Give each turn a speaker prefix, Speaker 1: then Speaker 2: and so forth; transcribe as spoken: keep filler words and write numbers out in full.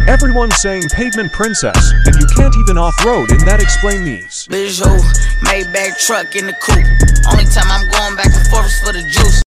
Speaker 1: Everyone's saying pavement princess, and you can't even off-road in that. Explain these.
Speaker 2: Visual, Maybach truck in the coupe. Only time I'm going back and forth is for the juice.